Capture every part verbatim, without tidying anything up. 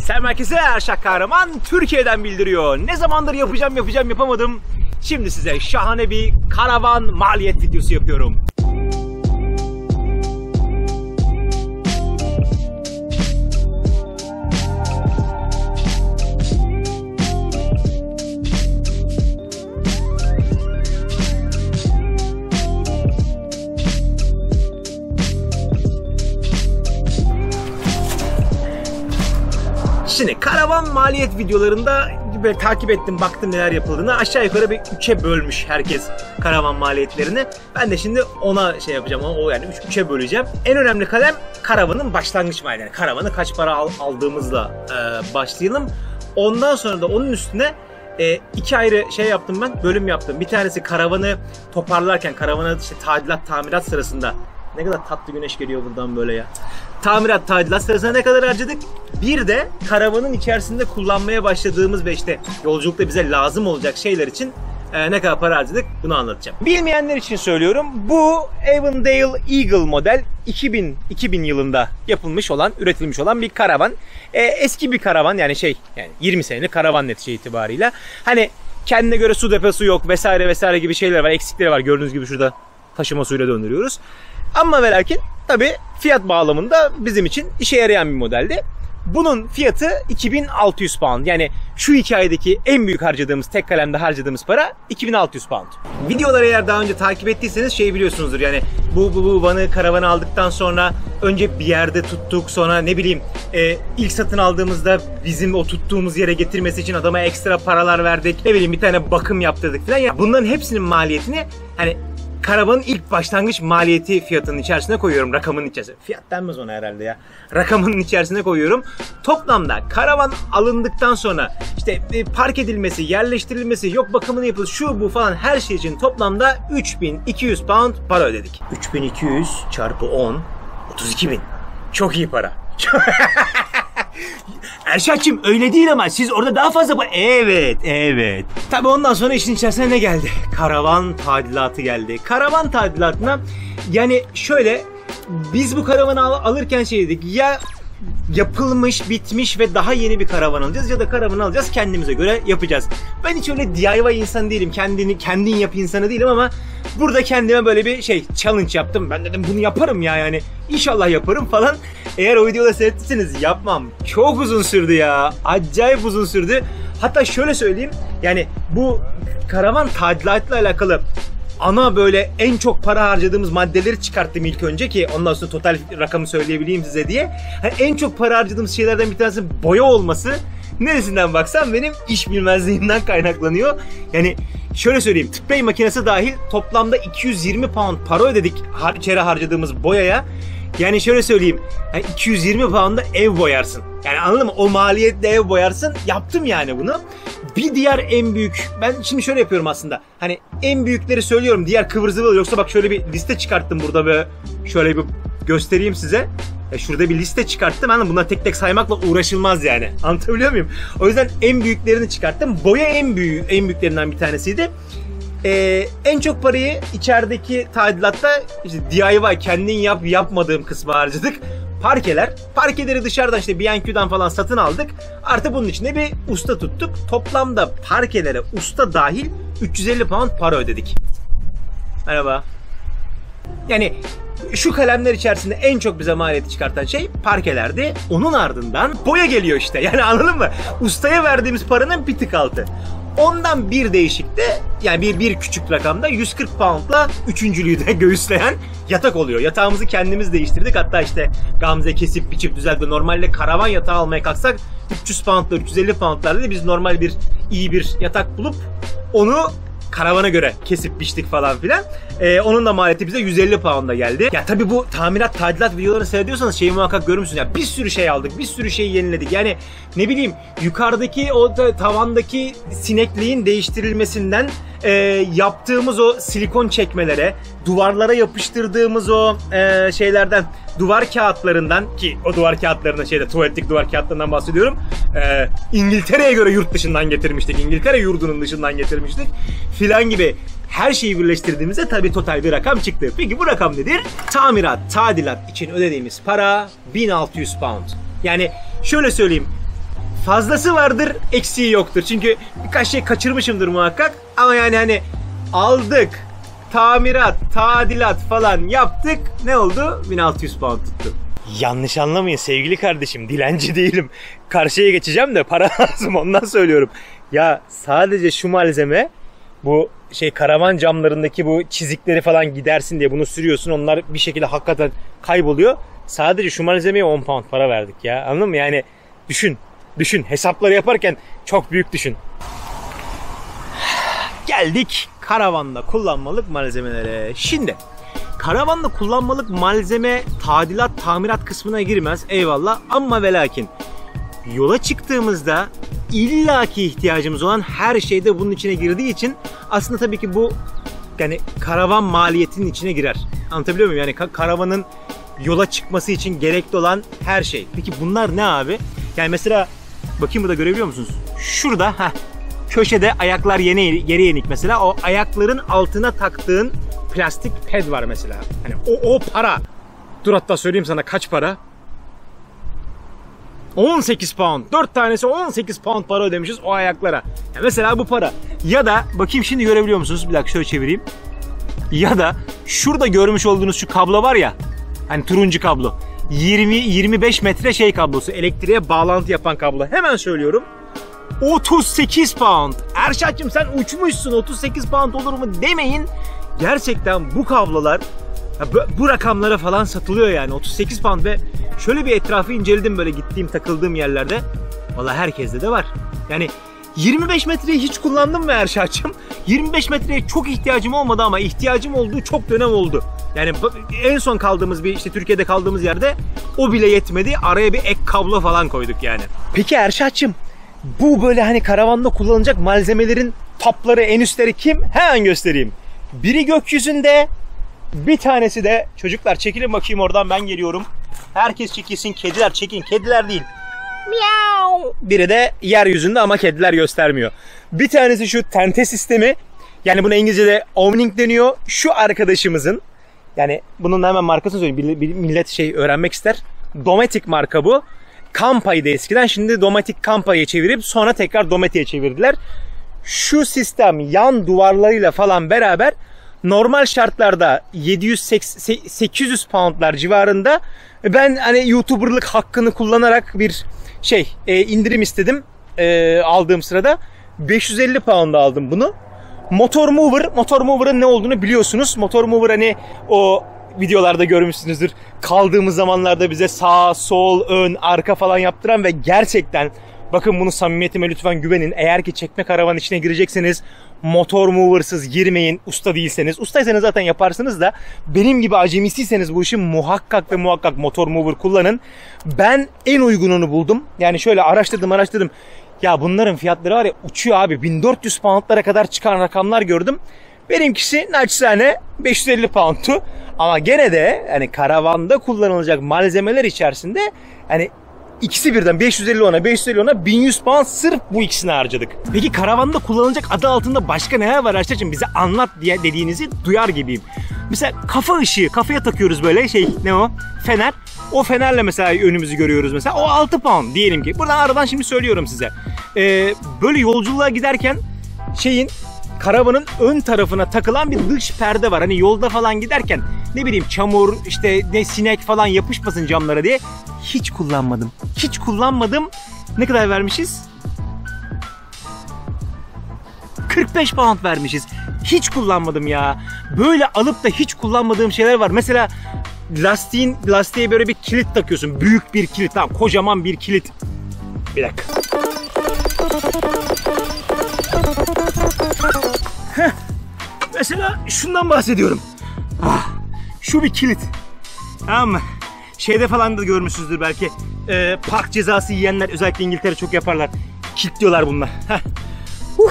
Selam herkese, Erşak Kahraman Türkiye'den bildiriyor. Ne zamandır yapacağım yapacağım yapamadım. Şimdi size şahane bir karavan maliyet videosu yapıyorum. Şimdi karavan maliyet videolarında böyle takip ettim, baktım neler yapıldığını. Aşağı yukarı bir üçe bölmüş herkes karavan maliyetlerini. Ben de şimdi ona şey yapacağım, o yani üç, üçe böleceğim. En önemli kalem karavanın başlangıç maliyeti. Yani karavanı kaç para al, aldığımızla e, başlayalım. Ondan sonra da onun üstüne e, iki ayrı şey yaptım ben, bölüm yaptım. Bir tanesi karavanı toparlarken, karavanı işte tadilat, tamirat sırasında. Ne kadar tatlı güneş geliyor buradan böyle ya. Tamirat, tadilat sırasında ne kadar harcadık? Bir de karavanın içerisinde kullanmaya başladığımız ve işte yolculukta bize lazım olacak şeyler için e, ne kadar para harcadık bunu anlatacağım. Bilmeyenler için söylüyorum. Bu Avondale Eagle model iki bin, iki bin yılında yapılmış olan, üretilmiş olan bir karavan. E, eski bir karavan yani şey yani yirmi senelik karavan netice itibarıyla. Hani kendine göre su deposu yok vesaire vesaire gibi şeyler var, eksikleri var. Gördüğünüz gibi şurada taşıma suyla döndürüyoruz. Ama ve lakin tabi fiyat bağlamında bizim için işe yarayan bir modeldi. Bunun fiyatı iki bin altı yüz pound. Yani şu hikayedeki en büyük harcadığımız, tek kalemde harcadığımız para iki bin altı yüz pound. Videoları eğer daha önce takip ettiyseniz şey biliyorsunuzdur yani bu bu, bu vanı, karavanı aldıktan sonra önce bir yerde tuttuk, sonra ne bileyim e, ilk satın aldığımızda bizim o tuttuğumuz yere getirmesi için adama ekstra paralar verdik. Ne bileyim bir tane bakım yaptırdık falan. Yani bunların hepsinin maliyetini hani karavanın ilk başlangıç maliyeti fiyatının içerisine koyuyorum, rakamın içerisine. Fiyat denmez ona herhalde ya. Rakamının içerisine koyuyorum. Toplamda karavan alındıktan sonra işte park edilmesi, yerleştirilmesi, yok bakımını yapılması, şu bu falan her şey için toplamda üç bin iki yüz pound para ödedik. üç bin iki yüz çarpı on, otuz iki bin. Çok iyi para. Erşak'cığım öyle değil ama siz orada daha fazla... Evet, evet. Tabii ondan sonra işin içerisine ne geldi? Karavan tadilatı geldi. Karavan tadilatına yani şöyle, biz bu karavanı al alırken şey dedik ya, yapılmış, bitmiş ve daha yeni bir karavan alacağız ya da karavanı alacağız, kendimize göre yapacağız. Ben hiç öyle D I Y insan değilim. Kendini kendin yap insanı değilim ama burada kendime böyle bir şey challenge yaptım. Ben dedim bunu yaparım ya yani. İnşallah yaparım falan. Eğer o videoda seyrettiyseniz yapmam. Çok uzun sürdü ya. Acayip uzun sürdü. Hatta şöyle söyleyeyim. Yani bu karavan tadilatla alakalı ana böyle en çok para harcadığımız maddeleri çıkarttım ilk önce ki ondan sonra total rakamı söyleyebileyim size diye. Hani en çok para harcadığımız şeylerden bir tanesi boya olması. Neresinden baksam benim iş bilmezliğimden kaynaklanıyor. Yani şöyle söyleyeyim, sprey makinesi dahil toplamda iki yüz yirmi pound para ödedik har içeri harcadığımız boyaya. Yani şöyle söyleyeyim, yani iki yüz yirmi pound'a ev boyarsın. Yani anladın mı? O maliyetle ev boyarsın. Yaptım yani bunu. Bir diğer en büyük, ben şimdi şöyle yapıyorum aslında. Hani en büyükleri söylüyorum, diğer kıvır zıvır, yoksa bak şöyle bir liste çıkarttım burada ve şöyle bir göstereyim size. Ya şurada bir liste çıkarttım. Yani bunları tek tek saymakla uğraşılmaz yani. Anlatabiliyor muyum? O yüzden en büyüklerini çıkarttım. Boya en büyüğü, en büyüklerinden bir tanesiydi. Ee, en çok parayı içerideki tadilatta işte D I Y, kendin yap yapmadığım kısmı harcadık. Parkeler. Parkeleri dışarıdan işte B and Q'dan falan satın aldık. Artı bunun içinde bir usta tuttuk. Toplamda parkelere usta dahil üç yüz elli pound para ödedik. Merhaba. Yani şu kalemler içerisinde en çok bize maliyeti çıkartan şey parkelerdi. Onun ardından boya geliyor işte. Yani anladın mı? Ustaya verdiğimiz paranın bir tık altı. Ondan bir değişik de yani bir, bir küçük rakamda yüz kırk poundla üçüncülüğü de göğüsleyen yatak oluyor. Yatağımızı kendimiz değiştirdik. Hatta işte Gamze kesip biçip düzeltti. Normalde karavan yatağı almaya kalksak üç yüz poundlar, üç yüz elli poundlar dedi. Biz normal bir iyi bir yatak bulup onu karavana göre kesip biçtik falan filan. Ee, onun da maliyeti bize yüz elli pound'a geldi. Ya tabii bu tamirat, tadilat videolarını seyrediyorsanız şeyi muhakkak görmüşsünüz. Ya bir sürü şey aldık, bir sürü şeyi yeniledik. Yani ne bileyim yukarıdaki o tavandaki sinekliğin değiştirilmesinden e, yaptığımız o silikon çekmelere, duvarlara yapıştırdığımız o e, şeylerden, duvar kağıtlarından, ki o duvar kağıtlarına şeyde tuvaletlik duvar kağıtlarından bahsediyorum. E, İngiltere'ye göre yurt dışından getirmiştik. İngiltere yurdunun dışından getirmiştik. Filan gibi her şeyi birleştirdiğimizde tabii total bir rakam çıktı. Peki bu rakam nedir? Tamirat, tadilat için ödediğimiz para bin altı yüz pound. Yani şöyle söyleyeyim. fazlası vardır, eksiği yoktur. Çünkü birkaç şey kaçırmışımdır muhakkak. Ama yani hani aldık, tamirat, tadilat falan yaptık. Ne oldu? bin altı yüz pound tuttu. Yanlış anlamayın sevgili kardeşim, dilenci değilim. Karşıya geçeceğim de para lazım, ondan söylüyorum. Ya sadece şu malzeme, bu şey karavan camlarındaki bu çizikleri falan gidersin diye bunu sürüyorsun. Onlar bir şekilde hakikaten kayboluyor. Sadece şu malzemeye on pound para verdik ya. Anladın mı? Yani düşün. Düşün. Hesapları yaparken çok büyük düşün. Geldik karavanda kullanmalık malzemelere. Şimdi karavanda kullanmalık malzeme tadilat, tamirat kısmına girmez. Eyvallah. Ama ve lakin yola çıktığımızda illaki ihtiyacımız olan her şey de bunun içine girdiği için aslında tabii ki bu yani karavan maliyetinin içine girer. Anlatabiliyor muyum? Yani karavanın yola çıkması için gerekli olan her şey. Peki bunlar ne abi? Yani mesela bakayım, burada görebiliyor musunuz? Şurada heh, köşede ayaklar yere, yere yenik mesela. O ayakların altına taktığın plastik ped var mesela. Hani o, o para. Dur hatta söyleyeyim sana kaç para? on sekiz pound. dört tanesi on sekiz pound para ödemişiz o ayaklara. Ya mesela bu para. Ya da bakayım şimdi görebiliyor musunuz? Bir dakika şöyle çevireyim. Ya da şurada görmüş olduğunuz şu kablo var ya. Hani turuncu kablo. yirmi yirmi beş metre şey kablosu. Elektriğe bağlantı yapan kablo. Hemen söylüyorum. otuz sekiz pound. Erşat'cığım sen uçmuşsun, otuz sekiz pound olur mu demeyin. Gerçekten bu kablolar bu rakamlara falan satılıyor yani. otuz sekiz pound ve şöyle bir etrafı inceledim böyle gittiğim takıldığım yerlerde. Vallahi herkeste de var. Yani yirmi beş metreyi hiç kullandım mı Erşat'cığım? yirmi beş metreye çok ihtiyacım olmadı ama ihtiyacım olduğu çok dönem oldu. Yani en son kaldığımız bir işte Türkiye'de kaldığımız yerde o bile yetmedi. Araya bir ek kablo falan koyduk yani. Peki Erşat'cığım, bu böyle hani karavanda kullanılacak malzemelerin topları, en üstleri kim? Hemen göstereyim. Biri gökyüzünde, bir tanesi de çocuklar çekilin bakayım oradan, ben geliyorum. Herkes çekilsin, kediler çekin, kediler değil. Miau. Biri de yeryüzünde ama kediler göstermiyor. Bir tanesi şu tente sistemi. Yani buna İngilizce'de awning deniyor. Şu arkadaşımızın, yani bunun hemen markasını söyleyeyim. Millet şey öğrenmek ister. Dometic marka bu. Kampa'ydı eskiden. Şimdi Dometic Kampa'ya çevirip sonra tekrar Dometic'e çevirdiler. Şu sistem yan duvarlarıyla falan beraber normal şartlarda yedi yüz sekiz yüz poundlar civarında. Ben hani YouTuber'lık hakkını kullanarak bir şey e, indirim istedim e, aldığım sırada. beş yüz elli pound'a aldım bunu. Motor Mover, Motor Mover'ın ne olduğunu biliyorsunuz. Motor Mover hani o videolarda görmüşsünüzdür. Kaldığımız zamanlarda bize sağ, sol, ön, arka falan yaptıran ve gerçekten bakın bunu samimiyetime lütfen güvenin. Eğer ki çekme karavan içine girecekseniz Motor Mover'sız girmeyin, usta değilseniz. Ustaysanız zaten yaparsınız da benim gibi acemisiyseniz bu işin muhakkak ve muhakkak Motor Mover kullanın. Ben en uygununu buldum. Yani şöyle araştırdım araştırdım. Ya bunların fiyatları var ya uçuyor abi. bin dört yüz poundlara kadar çıkan rakamlar gördüm. Benimkisi naçizane beş yüz elli pound'tu. Ama gene de hani karavanda kullanılacak malzemeler içerisinde hani İkisi birden beş yüz elli ona, beş yüz elli ona, bin yüz pound sırf bu ikisini harcadık. Peki karavanda kullanılacak adı altında başka neler var arkadaşlar? Bize anlat diye dediğinizi duyar gibiyim. Mesela kafa ışığı, kafaya takıyoruz böyle şey, ne o? Fener. O fenerle mesela önümüzü görüyoruz mesela. O altı pound diyelim ki. Buradan aradan şimdi söylüyorum size. Ee, böyle yolculuğa giderken şeyin, karavanın ön tarafına takılan bir dış perde var. Hani yolda falan giderken ne bileyim çamur, işte ne sinek falan yapışmasın camlara diye. Hiç kullanmadım. Hiç kullanmadım. Ne kadar vermişiz? kırk beş pound vermişiz. Hiç kullanmadım ya. Böyle alıp da hiç kullanmadığım şeyler var. Mesela lastiğin, lastiğe böyle bir kilit takıyorsun. Büyük bir kilit. Tamam, kocaman bir kilit. Bir dakika. Heh. Mesela şundan bahsediyorum. Ah, şu bir kilit. Tamam mı? Şeyde falan da görmüşsünüzdür belki. Ee, park cezası yiyenler özellikle İngiltere çok yaparlar. Kilitliyorlar bunlar. Heh. Uh.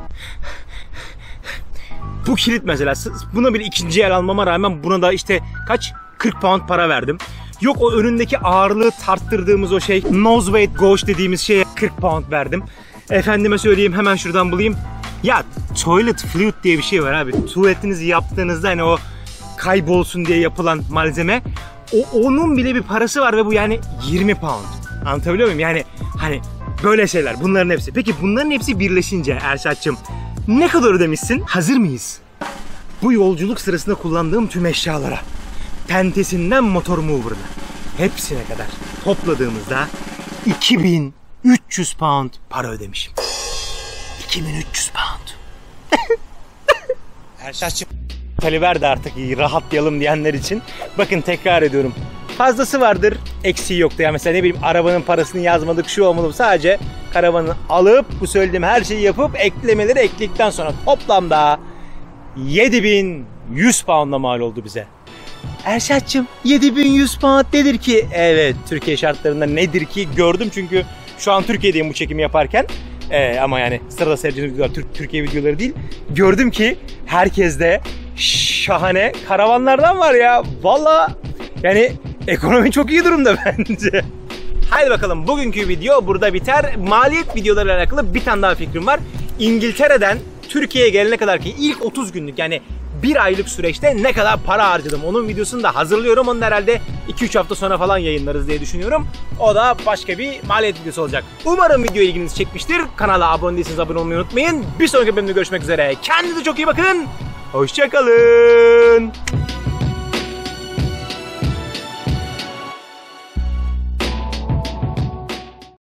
Bu kilit mesela. Buna bir ikinci el almama rağmen buna da işte kaç? kırk pound para verdim. Yok o önündeki ağırlığı tarttırdığımız o şey, nose weight gauge dediğimiz şeye kırk pound verdim. Efendime söyleyeyim, hemen şuradan bulayım. Ya toilet fluid diye bir şey var abi. Tuvaletinizi yaptığınızda hani o kaybolsun diye yapılan malzeme. O, onun bile bir parası var ve bu yani yirmi pound. Anlatabiliyor muyum? Yani hani Böyle şeyler bunların hepsi. Peki bunların hepsi birleşince Erşat'cığım ne kadar ödemişsin? Hazır mıyız? Bu yolculuk sırasında kullandığım tüm eşyalara, tentesinden motor mover'ına, hepsine kadar topladığımızda iki bin üç yüz pound para ödemişim. iki bin üç yüz pound. Erşat'cığım tali verdi artık iyi rahatlayalım diyenler için. Bakın tekrar ediyorum. Fazlası vardır, eksiği yoktu. Yani mesela ne bileyim arabanın parasını yazmadık, şu olmalı. Sadece karavanı alıp bu söylediğim her şeyi yapıp eklemeleri ekledikten sonra toplamda yedi bin yüz pound'a mal oldu bize. Erşat'cığım yedi bin yüz pound nedir ki? Evet, Türkiye şartlarında nedir ki gördüm çünkü şu an Türkiye'deyim bu çekimi yaparken. Ee, ama yani sırada seyredeceğiniz videolar Türk, Türkiye videoları değil. Gördüm ki herkeste şahane karavanlardan var ya. Vallahi yani ekonomi çok iyi durumda bence. Haydi bakalım bugünkü video burada biter. Maliyet videolarıyla alakalı bir tane daha fikrim var. İngiltere'den Türkiye'ye gelene kadar ki ilk otuz günlük yani bir aylık süreçte ne kadar para harcadım onun videosunu da hazırlıyorum. Onu da herhalde iki üç hafta sonra falan yayınlarız diye düşünüyorum. O da başka bir maliyet videosu olacak. Umarım video ilginizi çekmiştir. Kanala abone değilseniz abone olmayı unutmayın. Bir sonraki bölümde görüşmek üzere. Kendinize çok iyi bakın. Hoşça kalın.